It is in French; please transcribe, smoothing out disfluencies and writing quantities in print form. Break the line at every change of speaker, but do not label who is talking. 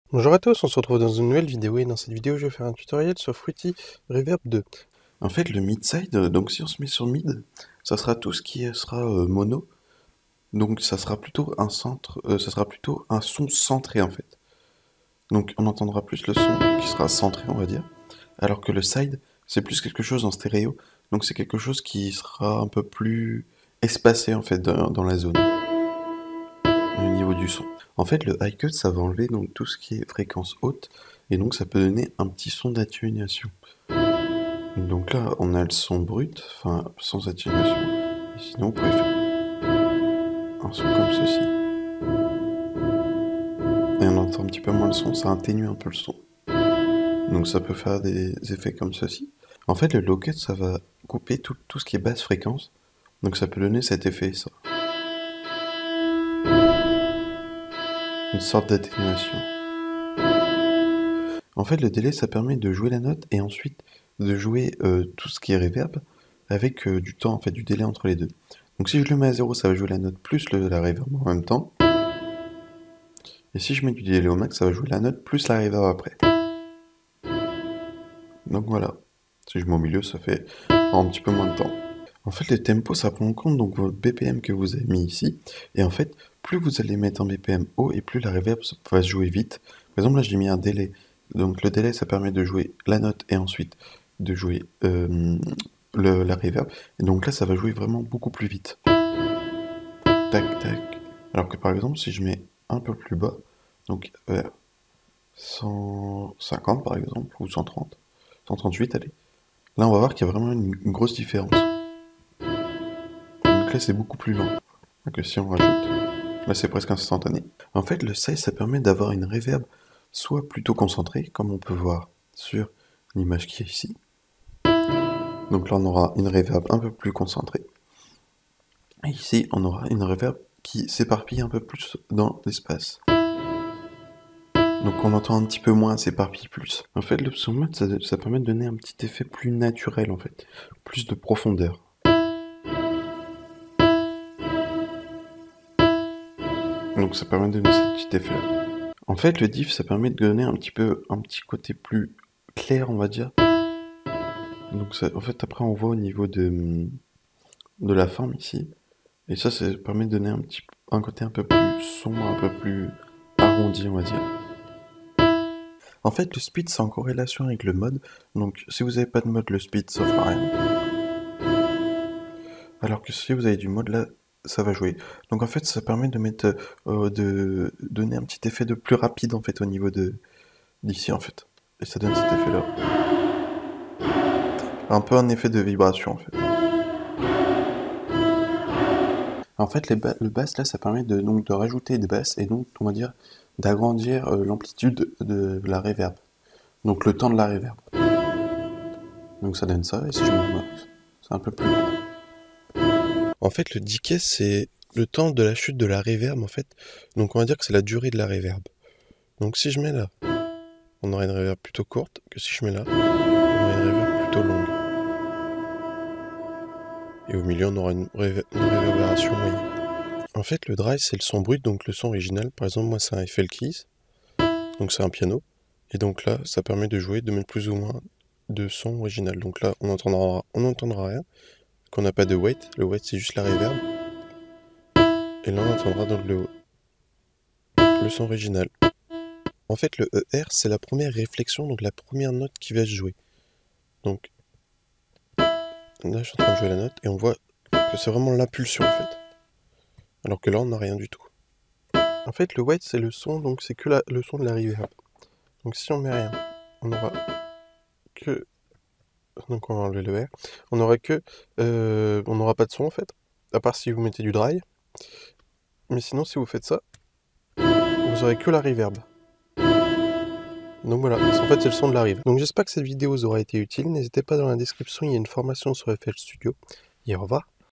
Bonjour à tous, on se retrouve dans une nouvelle vidéo et dans cette vidéo je vais faire un tutoriel sur Fruity Reverb 2.
En fait, le mid-side, donc si on se met sur mid, ça sera tout ce qui sera mono. Donc ça sera plutôt un centre, ça sera plutôt un son centré en fait. Donc on entendra plus le son qui sera centré, on va dire. Alors que le side, c'est plus quelque chose en stéréo. Donc c'est quelque chose qui sera un peu plus espacé en fait dans la zone, au niveau du son. En fait, le high cut, ça va enlever donc tout ce qui est fréquence haute, et donc ça peut donner un petit son d'atténuation. Donc là, on a le son brut, enfin sans atténuation. Et sinon, vous pouvez faire un son comme ceci. Et on entend un petit peu moins le son, ça atténue un peu le son. Donc ça peut faire des effets comme ceci. En fait, le low cut, ça va couper tout ce qui est basse fréquence. Donc ça peut donner cet effet, ça. Une sorte d'atténuation. En fait, le délai, ça permet de jouer la note et ensuite de jouer tout ce qui est reverb avec du temps, en fait, du délai entre les deux. Donc si je le mets à 0, ça va jouer la note plus la reverb en même temps. Et si je mets du délai au max, ça va jouer la note plus la reverb après. Donc voilà. Si je mets au milieu, ça fait un petit peu moins de temps. En fait, le tempo, ça prend en compte donc votre BPM que vous avez mis ici. Et en fait, plus vous allez mettre un BPM haut et plus la reverb va se jouer vite. Par exemple, là, j'ai mis un délai. Donc le délai, ça permet de jouer la note et ensuite de jouer la reverb. Et donc là, ça va jouer vraiment beaucoup plus vite. Tac, tac. Alors que par exemple, si je mets un peu plus bas, donc vers 150 par exemple, ou 130, 138, allez. Là, on va voir qu'il y a vraiment une grosse différence. Donc là, c'est beaucoup plus lent que si on rajoute. Là, c'est presque instantané. En fait, le size, ça permet d'avoir une reverb soit plutôt concentrée, comme on peut voir sur l'image qui est ici. Donc là, on aura une reverb un peu plus concentrée. Et ici, on aura une reverb qui s'éparpille un peu plus dans l'espace. Donc on entend un petit peu moins, s'éparpille plus. En fait, l'option mode, ça permet de donner un petit effet plus naturel, en fait. Plus de profondeur. Donc ça permet de donner ce petit effet-là. En fait, le diff, ça permet de donner un petit côté plus clair, on va dire. Donc ça, en fait, après, on voit au niveau de la forme ici. Et ça permet de donner un côté un peu plus sombre, un peu plus arrondi, on va dire. En fait, le speed, c'est en corrélation avec le mode. Donc, si vous n'avez pas de mode, le speed, ça fera rien. Alors que si vous avez du mode, là, ça va jouer. Donc, en fait, ça permet de mettre, de donner un petit effet de plus rapide, en fait, au niveau d'ici, en fait. Et ça donne cet effet-là. Un peu un effet de vibration, en fait. En fait, le bass, là, ça permet donc, de rajouter des basses et donc, on va dire, d'agrandir l'amplitude de la reverb. Donc, le temps de la reverb. Donc, ça donne ça, et si je mets max, c'est un peu plus long.
En fait, le decay c'est le temps de la chute de la reverb en fait. Donc on va dire que c'est la durée de la reverb. Donc si je mets là, on aura une reverb plutôt courte que si je mets là, on aura une reverb plutôt longue. Et au milieu, on aura une réverbération moyenne. En fait, le dry, c'est le son brut, donc le son original. Par exemple, moi, c'est un FL Keys, donc c'est un piano. Et donc là, ça permet de jouer, de mettre plus ou moins de son original. Donc là, on n'entendra rien, qu'on n'a pas de weight. Le weight, c'est juste la reverb. Et là, on entendra donc le son original. En fait, le ER, c'est la première réflexion, donc la première note qui va se jouer. Donc là, je suis en train de jouer la note et on voit que c'est vraiment l'impulsion en fait. Alors que là, on n'a rien du tout. En fait, le white, c'est le son, donc c'est que le son de la reverb. Donc si on met rien, on aura que... Donc on va enlever le R. On aura que... on n'aura pas de son en fait, à part si vous mettez du dry. Mais sinon, si vous faites ça, vous aurez que la reverb. Donc voilà, en fait c'est le son de la rive. Donc j'espère que cette vidéo vous aura été utile. N'hésitez pas, dans la description, il y a une formation sur FL Studio. Et au revoir.